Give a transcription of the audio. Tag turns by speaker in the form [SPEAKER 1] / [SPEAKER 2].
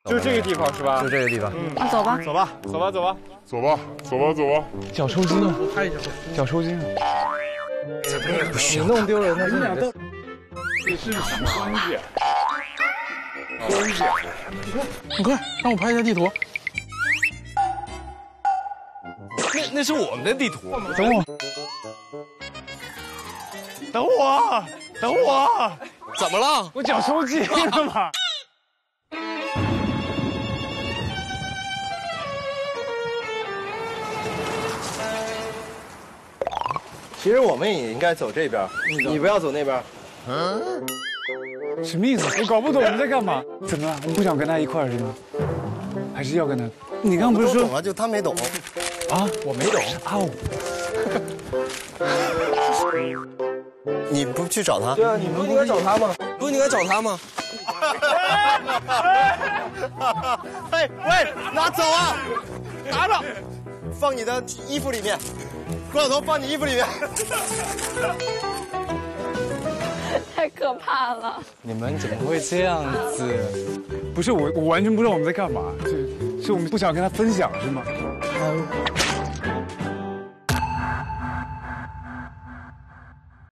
[SPEAKER 1] 就这个地方是吧？
[SPEAKER 2] 就这个地方。
[SPEAKER 3] 那走吧，
[SPEAKER 1] 走吧，走吧，走吧，
[SPEAKER 4] 走吧，走吧，走吧。
[SPEAKER 5] 脚抽筋了，我拍一下，脚抽筋了。
[SPEAKER 2] 你弄丢人了，你俩都。
[SPEAKER 4] 这是什么东西？东西。
[SPEAKER 5] 你快让我拍一下地图。
[SPEAKER 2] 那是我们的地图。
[SPEAKER 5] 等我，等我，等我。
[SPEAKER 2] 怎么了？
[SPEAKER 5] 我脚抽筋了嘛。
[SPEAKER 2] 其实我们也应该走这边，你不要走那边。
[SPEAKER 5] 什么意思？我搞不懂你在干嘛？怎么了？你不想跟他一块儿是吗？还是要跟他？你刚刚不是说
[SPEAKER 2] 懂啊？就他没懂。
[SPEAKER 5] 啊？我没懂。
[SPEAKER 2] 你不去找他？对啊，你不应该找他吗？不是应该找他吗？喂喂，拿走啊！拿着，放你的衣服里面。郭晓彤，放你衣服里面。
[SPEAKER 3] 太可怕了！
[SPEAKER 2] 你们怎么会这样子？
[SPEAKER 5] 不是我完全不知道我们在干嘛，是我们不想跟他分享是吗？